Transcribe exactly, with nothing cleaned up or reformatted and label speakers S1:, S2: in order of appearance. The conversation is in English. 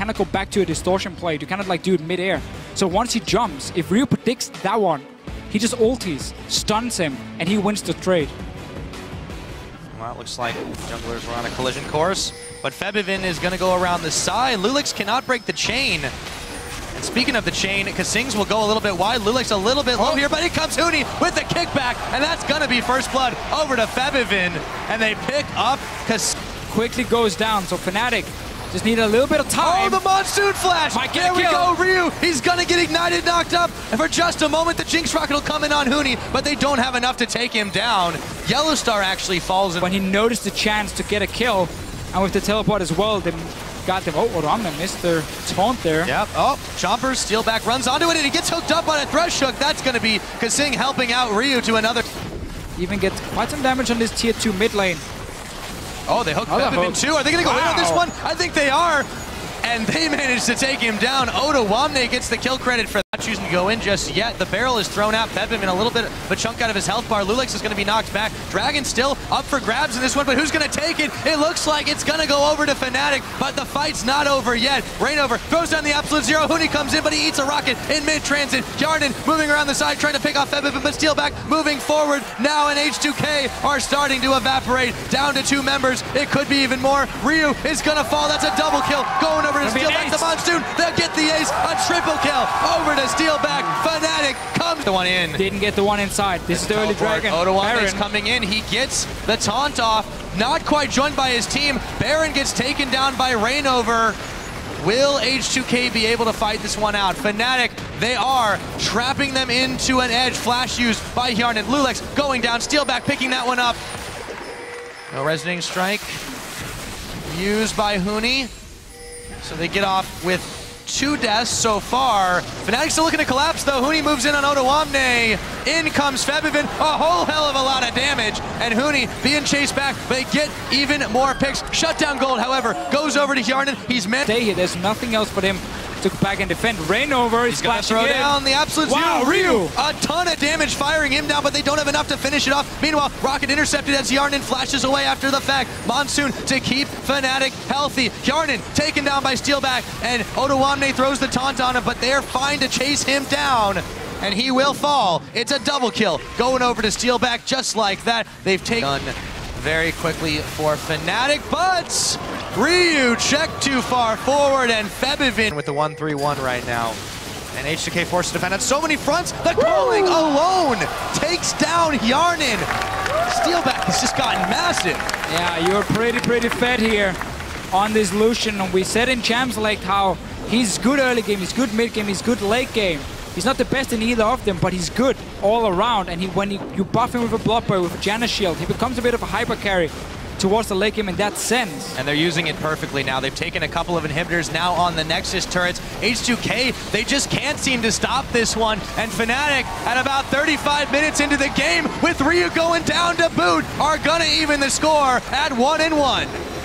S1: cannot go back to a distortion play. You cannot like do it mid-air. So once he jumps, if Ryu predicts that one, he just ultis, stuns him, and he wins the trade.
S2: Well, it looks like junglers were on a collision course, but Febiven is going to go around the side. Lulix cannot break the chain. And speaking of the chain, Kasings will go a little bit wide. Lulix a little bit low
S1: oh.
S2: here, but here comes Huni with the kickback, and that's going to be first blood over to Febiven. And they pick up Kasings.
S1: Quickly goes down, so Fnatic just need a little bit of time.
S2: Oh, the Monsoon Flash!
S1: Might get
S2: there
S1: a
S2: we
S1: kill.
S2: go, Ryu! He's gonna get ignited, knocked up, and for just a moment, the Jinx Rocket will come in on Huni, but they don't have enough to take him down. Yellowstar actually falls in.
S1: When he noticed the chance to get a kill, and with the teleport as well, they got them. Oh, Odoamne missed their taunt there.
S2: Yep. Oh, Chomper, steal back, runs onto it, and he gets hooked up on a Thresh Hook. That's gonna be Kasing helping out Ryu to another.
S1: Even gets quite some damage on this tier two mid lane.
S2: Oh, they hooked
S1: Other
S2: Febiven
S1: hook.
S2: too. Are they gonna go
S1: Wow.
S2: in on this one? I think they are. And they managed to take him down. Odoamne gets the kill credit for not choosing to go in just yet. The barrel is thrown out. Febiven a little bit of a chunk out of his health bar. Lulix is going to be knocked back. Dragon still up for grabs in this one, but who's going to take it? It looks like it's going to go over to Fnatic, but the fight's not over yet. Reignover throws down the absolute zero. Huni comes in, but he eats a rocket in mid-transit. Yarden moving around the side, trying to pick off Febiven, but steal back, moving forward. Now and H two K are starting to evaporate. Down to two members. It could be even more. Ryu is going to fall. That's a double kill. Going over to steal back the Monsoon. They'll get the ace. A triple kill over to steal back. Fnatic comes the one in.
S1: Didn't get the one inside. This is the early dragon.
S2: Odoamne is
S1: Baron.
S2: coming in. He gets the taunt off. Not quite joined by his team. Baron gets taken down by Reignover. Will H two K be able to fight this one out? Fnatic, they are trapping them into an edge. Flash used by Hjarnan. Lulix going down. Steelback picking that one up. No resonating strike used by Huni. So they get off with two deaths so far. Fnatic still looking to collapse though. Huni moves in on Odoamne. In comes Febiven. A whole hell of a lot of damage. And Huni being chased back. They get even more picks. Shutdown Gold, however, goes over to Hjarnan. He's meant
S1: Stay here. There's nothing else but him to go back and defend. Reignover is
S2: He's gonna
S1: splashing
S2: throw
S1: in.
S2: down the absolute
S1: Wow,
S2: zero.
S1: Ryu.
S2: A ton of damage firing him down, but they don't have enough to finish it off. Meanwhile, Rocket intercepted as Hjarnan flashes away after the fact. Monsoon to keep Fnatic healthy. Hjarnan taken down by Steelback, and Odoamne throws the taunt on him, but they're fine to chase him down. And he will fall. It's a double kill. Going over to Steelback just like that. They've taken very quickly for Fnatic, but Ryu checked too far forward, and Febiven with the one three one right now. And H two K forced to defend on so many fronts. The calling alone takes down Hjarnan. Steelback has just gotten massive.
S1: Yeah, you're pretty, pretty fed here on this Lucian. And we said in Champs League how he's good early game, he's good mid game, he's good late game. He's not the best in either of them, but he's good all around. And he, when he, you buff him with a block boy, with a Janna shield, he becomes a bit of a hyper carry towards the late game in that sense.
S2: And they're using it perfectly now. They've taken a couple of inhibitors now on the Nexus turrets. H two K, they just can't seem to stop this one. And Fnatic, at about thirty-five minutes into the game, with Ryu going down to boot, are gonna even the score at one and one.